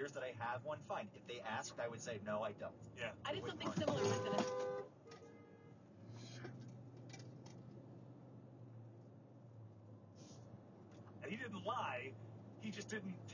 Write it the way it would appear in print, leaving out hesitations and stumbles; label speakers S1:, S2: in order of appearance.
S1: years that I have one, fine. If they asked, I would say, no, I don't.
S2: Yeah.
S3: I did something similar with it.
S2: And he didn't lie. He just didn't